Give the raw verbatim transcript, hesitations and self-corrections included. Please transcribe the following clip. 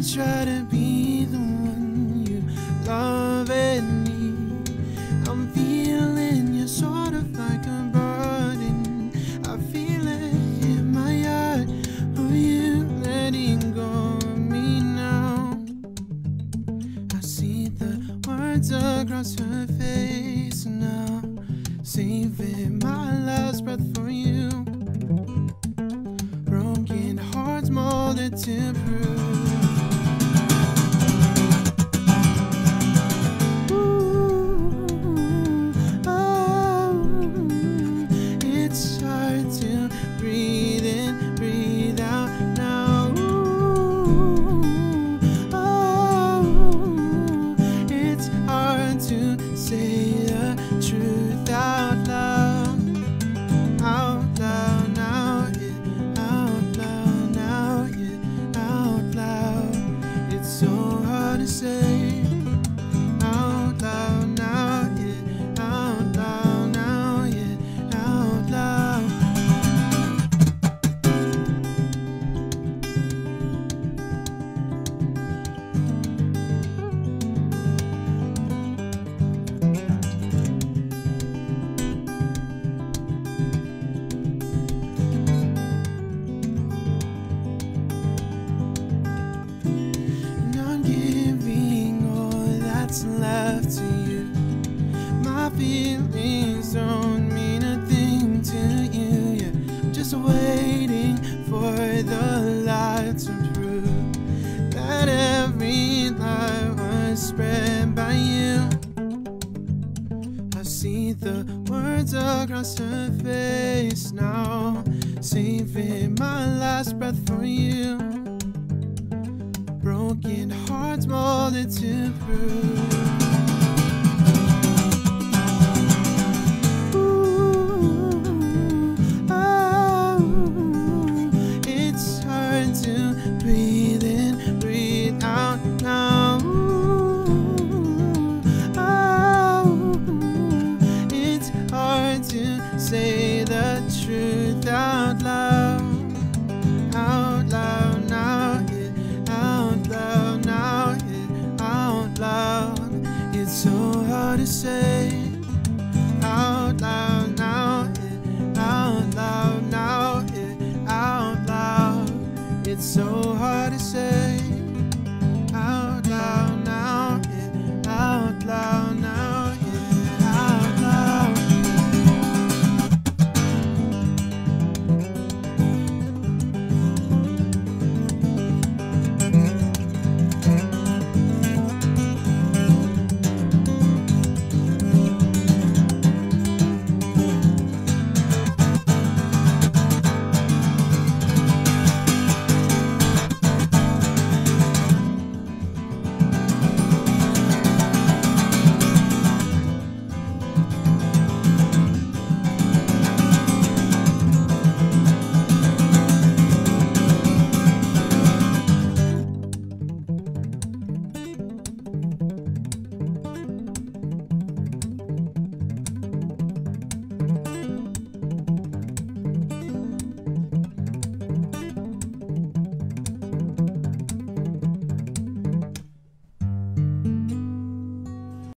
try to be the one you love and need. I'm feeling you sort of like a burden. I feel it in my heart. Are you letting go of me now? I see the words across her face now, saving my last breath for you. Broken hearts molded to prove. Left to you, my feelings don't mean a thing to you. Yeah, I'm just waiting for the light to prove that every lie was spread by you. I see the words across her face now, saving my last breath for you. Broken hearts molded to prove. Breathe in, breathe out now. Oh, it's hard to say the truth out loud. Out loud now, yeah, out loud now, yeah, out loud. It's so hard to say.